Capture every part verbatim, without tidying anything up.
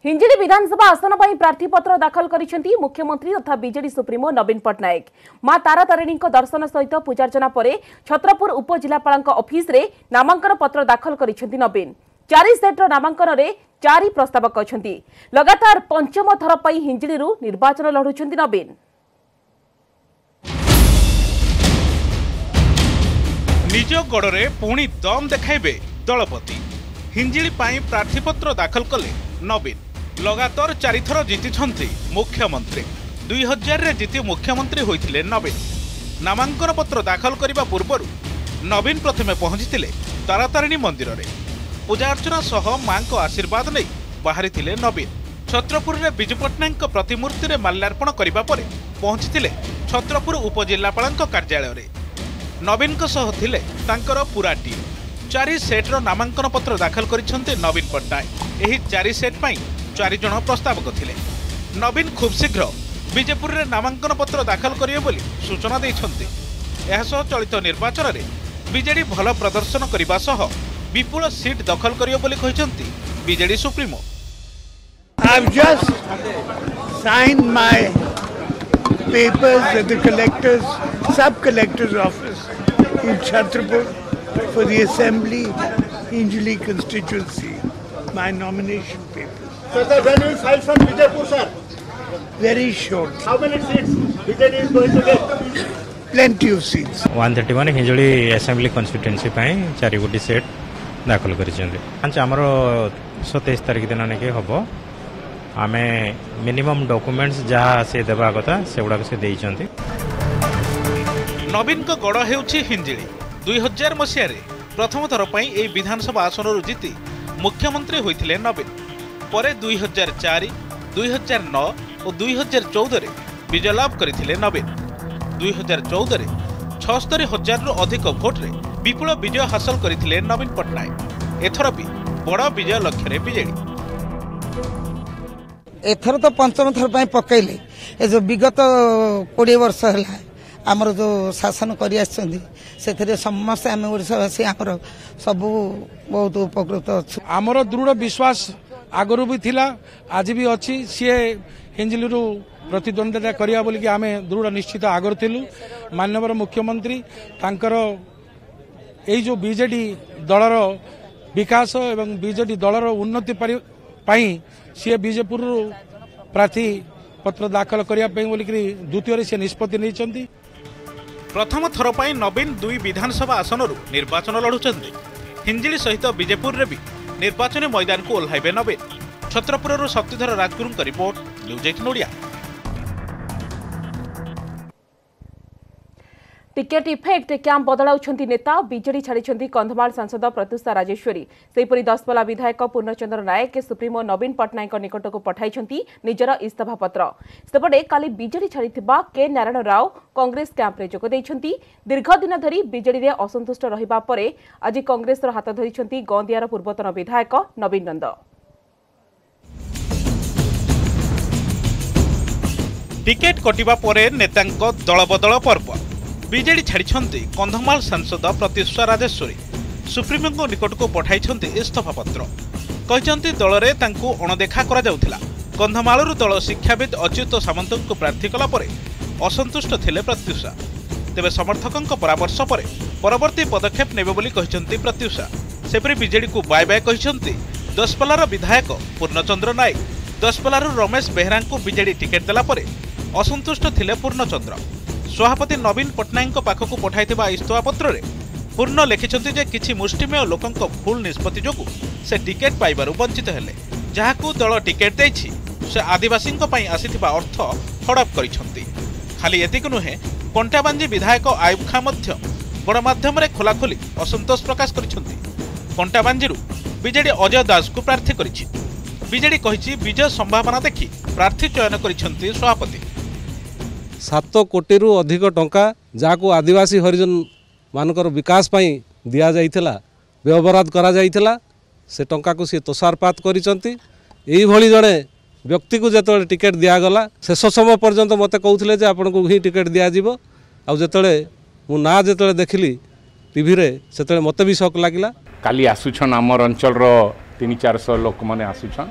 हिंजिली विधानसभा आसन पर प्रार्थीपत्र दाखल करिसेंती मुख्यमंत्री तथा बीजेडी सुप्रीमो नवीन पट्टनायक। मां तारातारिणी दर्शन सहित पूजार्चना पर छत्रपुर उपजिलापाल ऑफिस रे नामांकन पत्र दाखल करिसेंती नवीन। चारि सेट्र नामांकन रे चारि प्रस्तावक अछंती। लगातार पंचम थर पई हिंजिली निर्वाचन लढुछंती नवीन। निज गड़े पुणी दम देखाइबे दलपति। हिंजिली पाई प्रार्थीपत्र दाखल कले नवीन। लगातार चारिथर जीति मुख्यमंत्री। दुई हजार रे जीति मुख्यमंत्री होइथिले नवीन। नामांकन पत्र दाखल करने पूर्व नवीन प्रथमे पहुंची तारातारिणी मंदिर रे पूजा अर्चना सह मां को आशीर्वाद नहीं बाहरी नवीन। छत्रपुर रे विजु पट्टनायक प्रतिमूर्ति रे माल्यार्पण करने पर पहुंची छत्रपुर उपजिलापाल कार्यालय रे। नवीन को सह थिले तांकर पूरा टीम। चारि सेट्र नामांकन पत्र दाखल करिसेंते नवीन पट्टनायक। एही चारि सेट पई चारि जण प्रस्तावक थिले। नवीन खूब शीघ्र बीजेपुर रे नामांकन पत्र दाखल करिवे बोली सूचना दैछंती। एहा सह चलित निर्वाचन रे बीजेडी भल प्रदर्शन करबा सह विपुल सीट दखल करियो बोली कहिसंती BJD supremo. I have just signed my papers at the collector's sub-collector's office in Chhatrapur for the Assembly Hinjili constituency, my nomination papers. So sir, when you file from Vijaypur, sir? Very short. How many seats B J D is going to get? Plenty of seats. one thirty-one Hinjili Assembly constituency ପାଇଁ ଚାରି ଗୋଟି set ଦାଖଲ କରିଛନ୍ତି। ପାଞ୍ଚ ଆମର ସତେଇଶ ତାରିଖ ଦିନ ନେଇକି ହବ। ଆମେ ମିନିମମ୍ ଡକୁମେଣ୍ଟସ୍ ଯାହା ସେ ଦେବା କଥା ସେଗୁଡ଼ାକ ସେ ଦେଇଛନ୍ତି। नवीन को गड़ हेउछि हिंजिली। दुई हजार मसीह प्रथम थर पर यह विधानसभा आसन जीति मुख्यमंत्री होइथिले नवीन। परे दुई हजार चार दुई हजार नौ और दुई हजार चौदह विजय लाभ करथिले नवीन। दुई हजार चौदह छस्तरी हजार रु अधिक भोट्रे विपुल विजय हासिल करथिले नवीन पट्टनायक। एथर भी बड़ विजय लक्ष्य बीजेडी। एथर तो पंचम थर पर पकईले ए जो विगत कोड़े वर्ष है आमर जो शासन कर समस्त आम ओडावासी आमर सबू बहुत उपकृत अच्छु। आमर दृढ़ विश्वास आगरू भी थिला आज भी अच्छी सी हिंजिली प्रतिद्वंदिता करिया बोलिकी आमे दृढ़ निश्चित आगर थिलु। माननीय मुख्यमंत्री तांकर एई जो बीजेडी दलर विकास एवं बीजेडी दलर उन्नति पाई सी बीजेपुर प्रार्थी पत्र दाखल करिया पई बोलिकी द्वितीय से निष्पत्ति नहीं। प्रथम थर पर नवीन दुई विधानसभा आसन निर्वाचन लड़ुंट। हिंजिली सहित बीजेपुर रे भी निर्वाचन मैदान को ओह्लाइबे नवीन। छत्रपुर शक्तिधर राजगुरू रिपोर्ट न्यूज अठारह ओडिया। टिकेट इफेक्ट कैंप बदलाउछंती नेता। बीजेडी छाड़ी कंधमाल सांसद प्रत्युषा राजेश्वरी। सेहीपरि दसपल्ला विधायक पूर्णचंद्र नायक सुप्रीमो नवीन पट्टनायक निकट को पठाइछंती निजर इस्तीफा पत्र। सेपटे काली बीजेडी छाड़िथिबा के नारायण राव कांग्रेस कैंप रे जोग दैछंती। दीर्घ दिन धरी बीजेडी रे असंतुष्ट रहिबा परे आज कांग्रेस हाथ धरिछंती गंदियार पूर्वतन विधायक नवीन नंद। टिकेट कटिबा परे नेतांक दलबदल पर्व। बीजेडी छाड़ी कंधमाल सांसद प्रत्युषा राजेश्वरी सुप्रीमो निकट को पठाई इस्तीफा पत्र। कहते दल में अणदेखा करा। कंधमालू दल शिक्षाविद अच्युत सामंत को प्रार्थी कला परे असंतुष्ट थिले प्रत्युषा। तेबे समर्थकों परामर्श पर परवर्ती पदक्षेप नेबे बोली कहते प्रत्युषा। सेपरि बीजेडी को बाय बाय कहते दसपल्लार विधायक पूर्णचंद्र नायक। दसपल्लारू रमेश बेहरा को बीजेडी टिकेट देला परे असंतुष्ट थिले पूर्णचंद्र। सभापति नवीन पट्टनायक पाखक पठाई इस्तीफा पत्र रे पूर्ण लिखिछंती जे किछि मुष्टिमेय लोकंक भूल निष्पत्ति जोगु से टिकेट पाइबारु वंचित हेले। जहाकू दल टिकेट दैछि से आदिवासींक पई आसीथिबा अर्थ हड़प करिछंती। खाली एतिक नुहे कंटाबांजी विधायक आयुब खां मध्य गणमाध्यम रे खोलाखोली असंतोष प्रकाश करिछंती। कंटाबांजीरु बीजेडी अजय दास को प्रार्थी करिछि। बीजेडी कहिछि विजय संभावना देखि प्रार्थी चयन करिछंती सभापति। सात कोटी रु अधिक टंका जाको आदिवासी हरिजन मानकर विकास पई दिया जाइथिला व्यवहार करा जाइथिला से टंका को सी तोषारपात करिसंती। एही भली जणे व्यक्ति को जेतले टिकेट दिया गला शेष समय पर्यंत मते कहउथिले जे आपन को ही टिकेट दिया जिवो। आ जेतले मु ना जेतले देखिली टीवी रे सेतले मते भी शक लागिला। काली आसुछन हमर अंचल रो तीन चार सौ लोक माने आसुछन।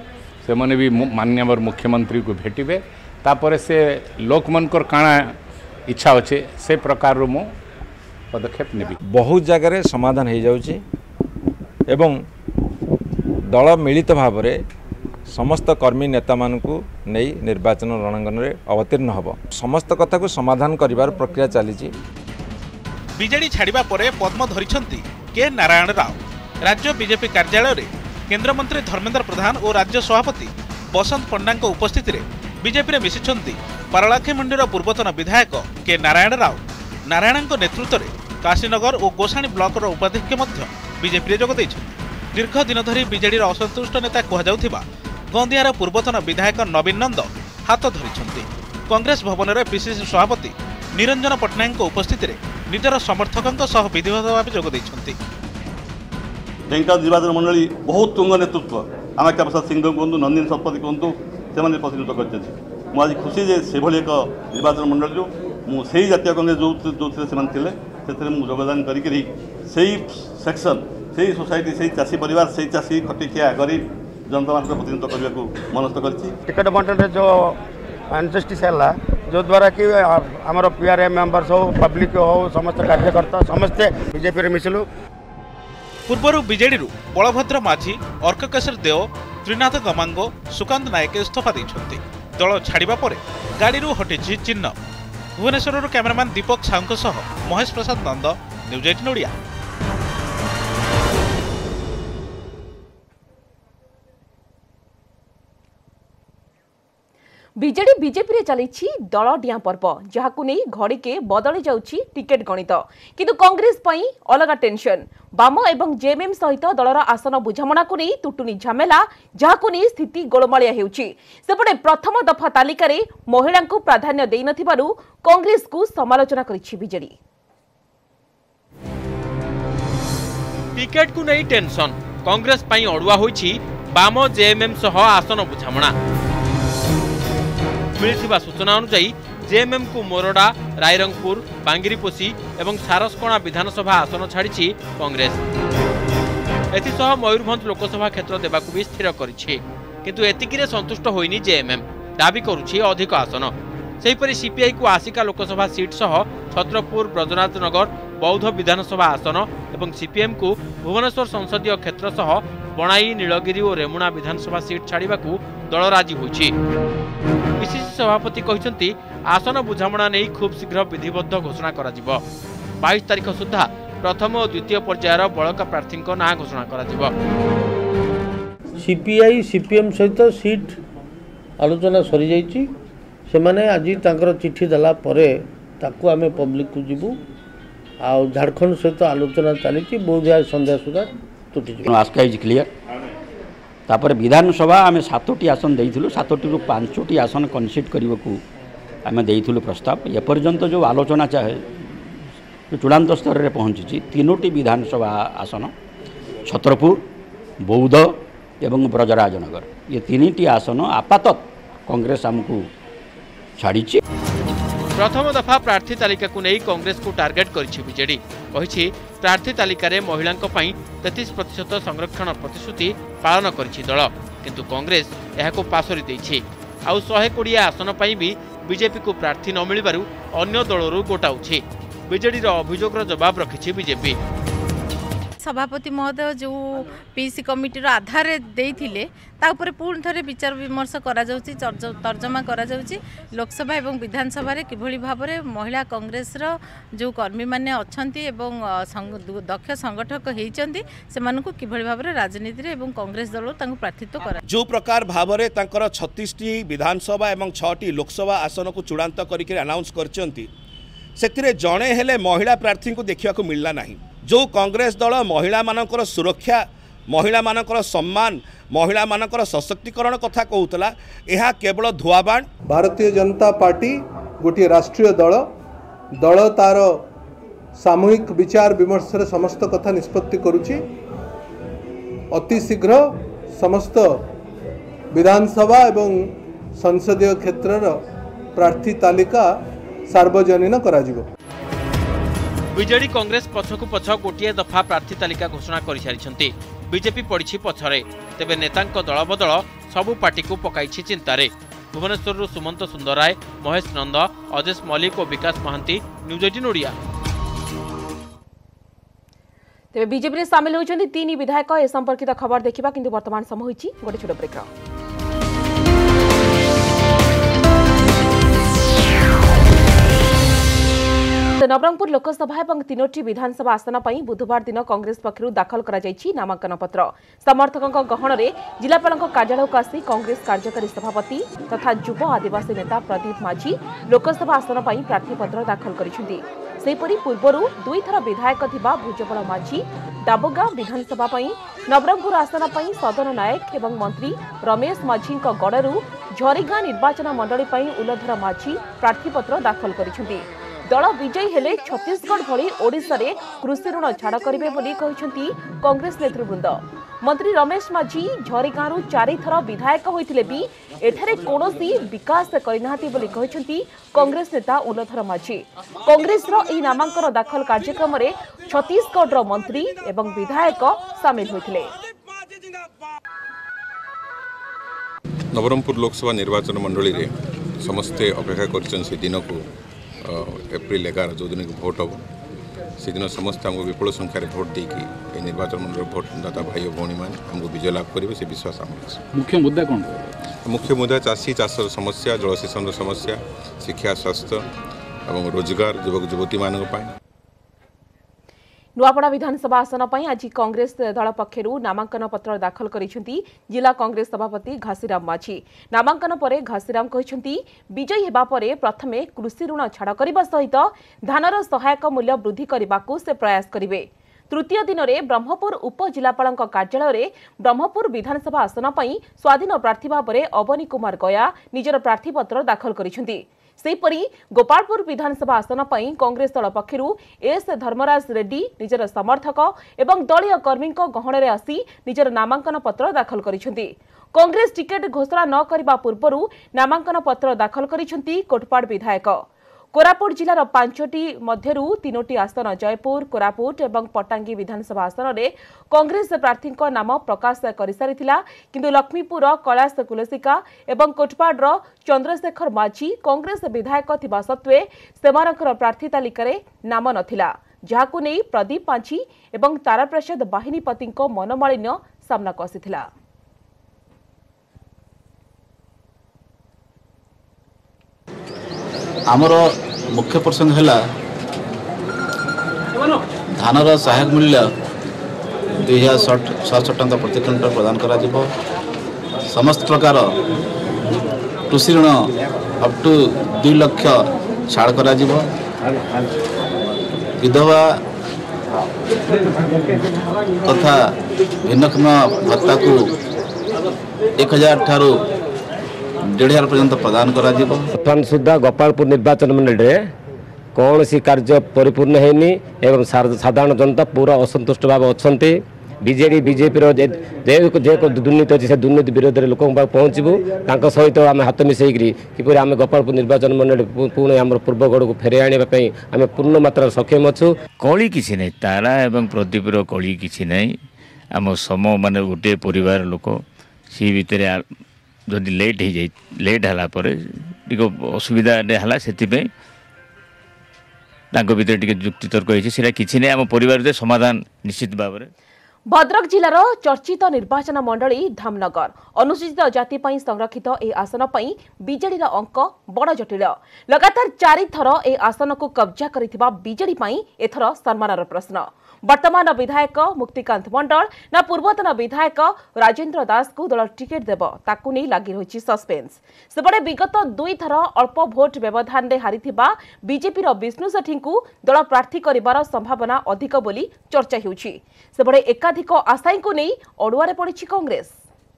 से माने भी माननीय मुख्यमंत्री को भेटिबे तापर से लोक मनकर काना इच्छा अच्छे से प्रकार रो मो पदक्षेप नेबी। बहुत जगह समाधान हो जाउची एवं दल मिलित भाव में समस्त कर्मी नेता मानकु नहीं निर्वाचन रणांगन में अवतीर्ण हब समस्त कथा को समाधान करिवार प्रक्रिया चली। बीजेडी छाड़िबा परे पद्म धरिछंती के नारायण राव। राज्य बीजेपी कार्यालय रे केंद्र मंत्री धर्मेंद्र प्रधान और राज्य सभापति बसंत पंडा उपस्थिति रे बीजेपी रे मिशिछंती पारलाखेमुंडीर पूर्वतन विधायक के नारायण राव। नारायण नेतृत्व में काशीनगर और गोसाणी ब्लॉक उपाध्यक्ष मध्य बीजेपी रे जोग दैछंती। दीर्घ दिन धरी बीजेडीर असंतुष्ट नेता कहुযাଉଥିବା गंदियार पूर्वतन विधायक नवीन नंद हाथ धरिछंती। कांग्रेस भवन में पीसीसी सभापति निरंजन पट्टनायक उपस्थिति रे निजर समर्थकों सह विधिवत भाव जोग दैछंती। ढेंका निर्वाचन मंडली बहुत तुंग नेतृत्व आमाख्या प्रसाद सिंह कहतु नंदिन शतपथी कहतु से प्रतिनिधित्व कर मुझे खुशी जे से एक निर्वाचन मंडल मुझे जातीय कांग्रेस जो जो से योगदान करी सेक्शन से सोसाइटी से चाषी परिवार से चाषी खटिखिया गरीब जनता मान प्रतिनिधित्व करने को मनस्थ कर टिकट बंटन जो अनजस्टिस है जो द्वारा कि आमर पीआरएम मेंबर्स हो पब्लिक हो समस्त कार्यकर्ता समस्ते बीजेपी मिसिलु। पूर्वर बीजेडी बलभद्र माझी अर्ककेशर देव त्रिनाथ गमांगो सुकांत नायक इस्तीफा देइछंती। दल छाड़िबा परे गाड़ी हटिछि चिन्ह। भुवनेश्वर कैमरामैन दीपक साहू सह महेश प्रसाद नंद न्यूज अठारह ओडिया। बीजेडी बीजेपी रे चली दल डिया पर्व जहाकु नहीं घड़ी के बदली जाउछि टिकेट गणित किंतु कांग्रेस पई अलग टेंशन। बाम एवं जेएमएम सहित दलर आसन बुझामणा को नहीं तुटुनी झमेला जहाकु नहीं स्थिति गोलमालिया हेउछि। सेपटे प्रथम दफा तालिका रे महिला को प्राधान्य देई नथिबारु कांग्रेस को समालोचना करिछि बीजेडी। टिकेट को नहीं टेंशन कांग्रेस पई अडुआ होइछि बाम जेएमएम सह आसन बुझामणा। मिलिथिबा सूचना अनुसार जेएमएम को मोरडा रायरंगपुर बांगिरीपोसी एवं सारसकोणा विधानसभा आसन छाड़ी कांग्रेस एथिसह मयूरभंज लोकसभा क्षेत्र देवाकू भी स्थिर करिछि किंतु एतिकिरे संतुष्ट होइनी जेएमएम दाबी करुछि अधिक आसन। सेहिपरि सीपीआई को आसिका लोकसभा सीट सह छत्रपुर ब्रजनाथ नगर बौद्ध विधानसभा आसन एवं सीपीएम को भुवनेश्वर संसदीय क्षेत्र सह बणाई नीलगिरी और रेमुणा विधानसभा सीट छाड़िबाकू दल राजी होइछि। पीसीसी सभापति कहते आसन बुझामणा नहीं खूब शीघ्र विधिबद्ध घोषणा करा जिवो। बाईस तारीख सुधा प्रथम और द्वितीय पर्यायर बड़का प्रार्थी ना घोषणा करा जिवो। सीपीआई सीपीएम सहित सीट आलोचना सरी जाइछि से माने आज तांकर चिट्ठी देला परे ताकू आमे पब्लिक को जिवु आ झारखंड सहित आलोचना चली बोध संध्या सुधा टूटी जिवो। आस्का इज क्लियर तापर विधानसभा आम सातोटी आसन देइथिलु सातोटी रु पांचोटी आसन कनसीड करने को आम देइथिलु प्रस्ताव एपर्यंत जो आलोचना चाहे जो चूड़ांत स्तर में पहुँची तीनोटी विधानसभा आसन छत्रपुर बौद्ध एवं ब्रजराजनगर ये तीन आसन आपातत कांग्रेस आमको छाड़ी। प्रथम दफा प्रार्थी तालिका को नहीं कांग्रेस को टार्गेट करिछि बीजेडी कहिछि प्रार्थी तालिका रे महिलांक पई तैंतीस प्रतिशत संरक्षण प्रतिश्रुति पालन करिछि दल किंतु कांग्रेस एहाको पासरी दैछि आउ एक सौ बीस आसन पई भी बीजेपी को प्रार्थी न मिलिबारु अन्य दलरु गोटाउछि। बीजेडी रो अभियोग रो जवाब रखिछि बीजेपी। सभापति महोदय जो पीसी कमिटी आधार देइथिले ता ऊपर पूर्ण थरे विचार विमर्श करा जाउची तर्जमा करा जाउची लोकसभा एवं विधानसभा रे किभली भाव रे महिला कांग्रेस रो जो कर्मी माने अछंती एवं दक्ष संगठक हेइचंती सेमानकु किभली भाव रे राजनीति रे एवं कांग्रेस दल तांको प्रार्थित्व करा जो प्रकार भाव रे तांकर छत्तीस टी विधानसभा एवं छह टी लोकसभा आसन को चूड़ांत करके अनाउंस करचंती सेतिरे जणे हेले महिला प्रार्थी को देखिया को मिलला नाही। जो कांग्रेस दल महिला मानकर सुरक्षा महिला मानकर सम्मान महिला मानकर सशक्तिकरण कथा कहूतला यह केवल धुआबाण। भारतीय जनता पार्टी गोटे राष्ट्रीय दल दल तार सामूहिक विचार विमर्श समस्त कथा निष्पत्ति करुछि अति शीघ्र समस्त विधानसभा एवं संसदीय क्षेत्रर प्रार्थी तालिका सार्वजनीन कराजिवो। बीजेडी कांग्रेस पछकु पछ गोटे दफा प्रार्थी तालिका घोषणा कर सारी बीजेपी पड़ी पछरे तेबे नेतांक दल बदल सबु पार्टी को पकाइछि चिंतारे। भुवनेश्वर सुमंत सुंदर राय, महेश नंद, अजेश मल्लिक और विकास महांती, न्यूज अठारह ओडिया। तेज बीजेपी सामिल होती तीन विधायक ए संपर्कित खबर देखा किंतु वर्तमान समय होती गोटे छोट ब्रेक। नवरंगपुर लोकसभा और तीनोटी विधानसभा आसन पर बुधवार दिन कांग्रेस पक्षर दाखल करा नामांकन पत्र। समर्थकों गहन में जिलापाल कार्यालय को आसी कांग्रेस कार्यकारी सभापति तथा युव आदिवासी नेता प्रदीप माझी लोकसभा आसन पर प्रार्थीपत्र दाखल करिसेंति। सेपरि पूर्वर दुई थर विधायक थिबा भुजबल माझी डाबोगा विधानसभा नवरंगपुर आसन पर सदन नायक एवं मंत्री रमेश माझी गड़ू झरीगाँ निर्वाचन मंडली उलधर माझी प्रार्थीपत्र दाखल करिसेंति। दल विजयी हेले छत्तीसगढ़ भली ओडिशा रे कृषि ऋण छाड़ करिवे बोली कहिसेंति कांग्रेस नेतृवृंद। मंत्री रमेश माझी झरीगाँरु चारि थर विधायक होइथिले भी एठारे कोनोसी विकास करिनाहाती बोली कहिसेंति कांग्रेस नेता उलधर माझी। कांग्रेस रो एही नामांकन दाखल कार्यक्रम रे छत्तीसगढ़ रो मंत्री एवं विधायक शामिल होइथिले। नवरंगपुर लोकसभा निर्वाचन मंडली रे समस्ते अपेक्षा करछन से दिन को एप्रिल एगार जो दिन भोट हम से दिन समस्त आमको विपुल संख्यार भोट देकी निर्वाचन मंडल भोट दाता भाई और भौणी मैंने आमको विजय लाभ करेंगे से विश्वास आम। मुख्य मुद्दा कौन? मुख्य मुद्दा चाषी चाषर समस्या, जलसेचन समस्या, शिक्षा, स्वास्थ्य और रोजगार युवक युवती मान। नुआपड़ा विधानसभा आसन पर आज कांग्रेस दल पक्षर नामांकन पत्र दाखल करिसेंति जिला कांग्रेस सभापति घासीराम माझी। नामांकन पर घासीराम कहिसेंति विजयी हेबा परे प्रथमे कृषि ऋण छाड़ करबा सहित धानर सहायक मूल्य वृद्धि करबाकू से प्रयास करिवे। तृतीय दिन में ब्रह्मपुर उपजिलापाल कार्यालय में ब्रह्मपुर विधानसभा आसन पर स्वाधीन प्रार्थी भाव में अवनी कुमार गया निजर प्रार्थीपत्र दाखल करिसेंति। सेपरी गोपालपुर विधानसभा आसन पर कांग्रेस दल पक्षर एस धर्मराज रेड्डी निजर समर्थक एवं दलीय कर्मी गहन में आसी निजर नामांकन पत्र दाखल करिसेंति। कांग्रेस टिकेट घोषणा न करबा पूर्वरु नामांकन पत्र दाखल करिसेंति कोटपाड़ विधायक। कोरापुट जिलार पांचटी मध्यरु तीनोटी आसन जयपुर, कोरापुट एवं पटांगी विधानसभा आसन में कांग्रेस प्रार्थी नाम प्रकाश कर सारिथिला किंतु लक्ष्मीपुर कैलाश कुलसिका एवं कोटपाड़ चंद्रशेखर माझी कांग्रेस विधायक थिबा सत्वे सेमानकर प्रार्थी तालिका रे नाम नथिला, जहाकु नै प्रदीप माझी एवं ताराप्रसाद बाहिनीपति मनमालिन्य सामना को आसिथिला। आमर मुख्य प्रसंग है धानर सहायक मूल्य दुई हजार छः टंका प्रति क्विंटल प्रदान करा जिवो। समस्त प्रकार कृषि ऋण अप टू दुई लक्ष छाड़ करा जिवो। विधवा तथा भिन्नक्षम भत्ता को एक हजार ठारू डेढ़ हजार पर्यंत प्रदान करा जिवो। वर्तमान सुधा गोपालपुर निर्वाचन मंडल में कौन सी कार्य परिपूर्ण हैनी एवं साधारण जनता पूरा असंतुष्ट भाव अच्छा। बीजेडी बीजेपी जो दुर्नीति अच्छी से दुर्नीति विरोध में लोक पहुँचू सहित आम हाथ मिसेकरी किपर आम गोपालपुर निर्वाचन मंडल पुणी आम पूर्वगढ़ को फेर आने आम पूर्ण मात्रा सक्षम अच्छु। कली किसी नहीं तारा एवं प्रदीपर कली किसी नहीं आम सम मान गोटे परिवार लोक सी भितर जदि लेट हो जाए लेट है असुविधा है से भर जुक्तितर्क होती किसी नहीं आम परिवार समाधान निश्चित भाव में। भद्रक जिलार चर्चित निर्वाचन मंडली धामनगर अनुसूचित जाति पई संरक्षित ए आसन पई बीजेडी अंक बड़ जटिल। लगातार चारि थर ए आसन को कब्जा करिथिबा बीजेडी पई एथर सम्मानर प्रश्न। वर्तमान विधायक मुक्तिकांत मंडल ना पूर्वतन विधायक राजेंद्र दास को दल टिकेट देव ताकू नहीं लगी रही सस्पेंस। सेपटे विगत दुई थर अल्प भोट व्यवधान रे हारिथिबा बीजेपी रो विष्णु सेठी को दल प्रार्थी करिबार संभावना अधिक बोली चर्चा हेउछि। सेपटे एकाधिक आशायी को नहीं अड़ुआरे पड़िछि कांग्रेस।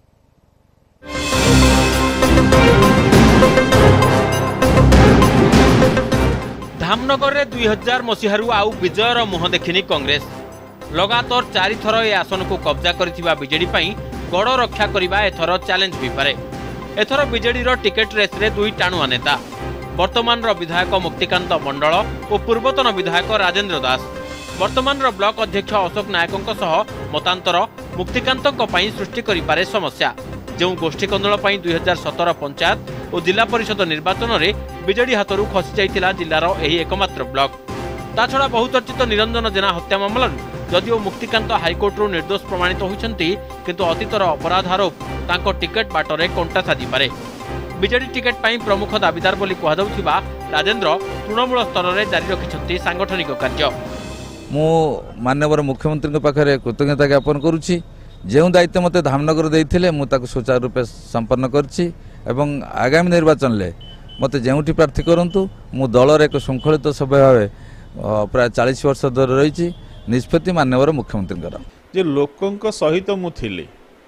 धामनगर में दुई हजार मसीहारू आउ विजयर मुह देखिनी कांग्रेस। लगातार चारि थर ए आसन को कब्जा करिथिबा बीजेडी पई गड़ रक्षा करबा एथर चैलेंज भी पारे। एथर बीजेडी रो टिकेट रेस रे दुई टाणुआ नेता वर्तमान रो विधायक मुक्तिकांत मंडल और पूर्वतन विधायक राजेंद्र दास। वर्तमान रो ब्लॉक अध्यक्ष अशोक नायकों सह मतांतर मुक्तिकांत पई सृष्टि करि पारे समस्या। जो गोष्ठी कन्दल दुई हजार सतर पंचायत और जिला परिषद निर्वाचन में विजेडी हाथरू खसी जाइतिला जिलार यही एकमात्र ब्लॉक। ता छड़ा बहुचर्चित निरंजन जेना हत्या मामला जदिओ मुक्तिकांत हाइकोर्टरू निर्दोष प्रमाणित होइछन्ति किंतु अतीतर अपराध आरोप तांको टिकेट बाटरे कंटा साजी पारे। विजेडी टिकेट पाई प्रमुख दाबीदार बोली कुहाजाउथिबा राजेंद्र तृणमूल स्तर में जारी रखिछन्ति सांगठनिक कार्य। मो माननीय मुख्यमंत्री पाखे कृतज्ञता ज्ञापन करुछि जो दायित्व मते धामनगर देइथिले मु ताको सुचारू रूपे संपन्न करछि एवं आगामी निर्वाचन ले मते जेउठी प्रार्थी करंतु मु दलर एक शृंखलित सभ्य भावे प्राय चालीस वर्ष धरि रहिछि निष्पत्ति माननीय मुख्यमंत्री जे लोकंक सहित मु थिले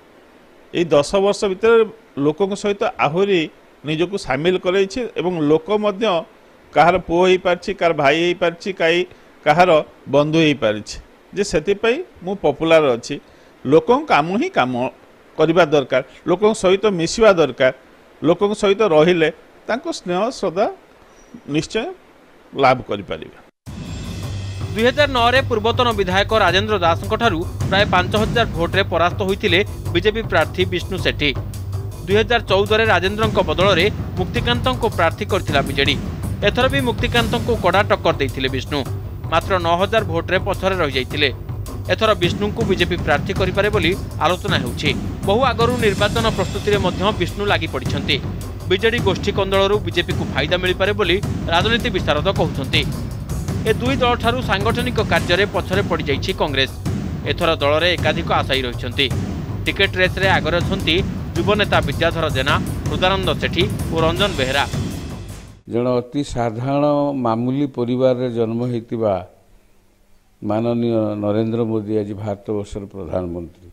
ए दस वर्ष भितर लोकंक सहित आहुरी निजको सामिल करैछि एवं लोक मध्य कहार पुओ होई पारछि कार भाई होई पारछि काई कहार बंधु होई पारछि जे सेति पई मु पॉपुलर अछि। लोकों काम ही काम करवा दरकार लोकों सहित मिसवा दरकार लोकों सहित रहिले तांको स्नेह श्रद्धा निश्चय लाभ करि परिबा। दुई हजार नौ रे पूर्वतन विधायक राजेंद्र दास प्राय पांच हजार भोट्रे परास्त होइतिले बीजेपी प्रार्थी विष्णु सेठी। दुई हजार चौदह रे राजेंद्र बदल में मुक्तिकांत को प्रार्थी करथिला बीजेडी। एथर भी मुक्तिकांत को कड़ा टक्कर देइथिले विष्णु मात्र नौ हजार भोट्रे पछरे रहि जाइतिले। एथर विष्णु को बीजेपी प्रार्थी करिपारे बोली आलोचना हेउछि। बहु आगरू निर्वाचन प्रस्तुति रे मध्य विष्णु लागि पड़िछन्ति। बीजेडी गोष्ठी कंदलरू बीजेपी को फायदा मिल पारे बोली राजनीति विशारद कहउछन्ति। ए दुई दल ठारू सांगठनिक कार्य रे पछरे पड़ी जाइछि कांग्रेस। एथर दल रे एकाधिक आशायी रहिछन्ति। टिकेट रेस रे आगरे अछन्ति युव नेता विद्याधर जेना हृदानंद सेठी और रंजन बेहरा। जन अति साधारण मामूली परिवार रे जन्म हेतिबा माननीय नरेंद्र मोदी आज भारत वर्षर प्रधानमंत्री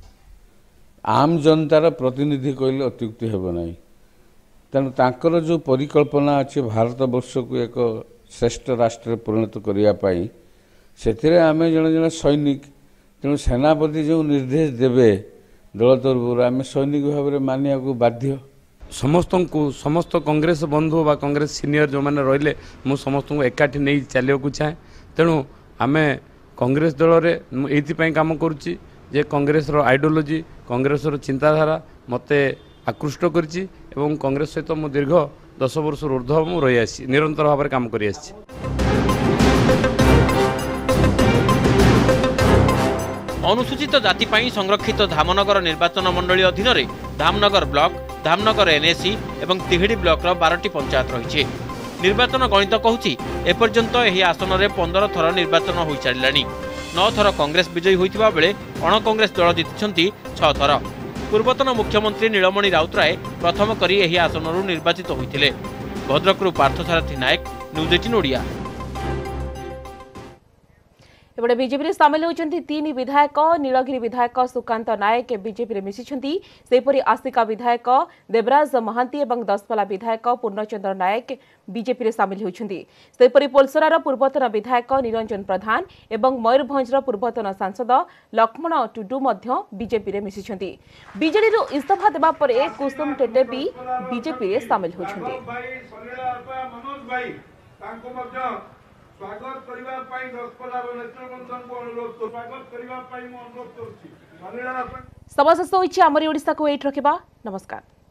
आम जनतार प्रतिनिधि कहले अत्युक्ति हेब नहीं। तेणु तांकर जो परिकल्पना अच्छे भारत वर्ष को एक श्रेष्ठ राष्ट्र परिणत करने से आम जड़े जड़े सैनिक तेणु सेनापति जो निर्देश देवे दल तरफ आम सैनिक भाव में मानिया को बाध्य। समस्त को समस्त कांग्रेस बंधु बा कांग्रेस सीनियर जो मैंने रहिले मु समस्त को एकाठी नहीं चलिया को चाहे। तेणु आम कांग्रेस दल में ये काम करुच्ची जे कांग्रेस आइडियोलोजी कांग्रेस चिंताधारा मते आकृष्ट करछि एवं कांग्रेस सहित मु दीर्घ दस वर्ष ऊर्ध्व मु रही आसी निरंतर भाव में काम करी आसी। अनुसूचित जाति पाई संरक्षित धामनगर निर्वाचन मंडली अधीन रे धामनगर ब्लॉक धामनगर एनएसी एवं तिहिडी ब्लॉक रो बारह टी पंचायत रही। निर्वाचन गणित कहूछि एपर्यंत एही आसन रे पंद्रह थर निर्वाचन होई सारिलानी। नौ थर कांग्रेस विजयी होइतिबा बेले अण कांग्रेस दल जितिछन्ति छह थर। पूर्वतन मुख्यमंत्री नीलमणि राउतराय प्रथम करी एही आसनरू निर्वाचित होइतिले। भद्रकरू पार्थसारथी नायक न्यूज अठारह ओडिया। एबडे बीजेपी रे शामिल होचंती तीन विधायक नीलगिरी विधायक सुकांत नायक बीजेपी रे मिसिछंती। सेपरी आस्तिका विधायक देवराज महांती एवं दसपला विधायक पूर्णचंद्र नायक बीजेपी रे शामिल होचंती। सेपरी पोलसरार पूर्वतन विधायक निरंजन प्रधान एवं मयूरभंजर पूर्वतन सांसद लक्ष्मण टुडू मध्य बीजेपी रे मिसिछंती। बीजेडी रो इस्तीफा देबा परे कुसुम टेटे भी बीजेपी रे शामिल होचंती। स्वागत करिबा पाई दसपलार नेतृबृंदन को अनुरोध कर स्वागत करिबा पाई मो अनुरोध करछि। समस्त होइछि आमरी ओडिसा को एट रखिबा। नमस्कार।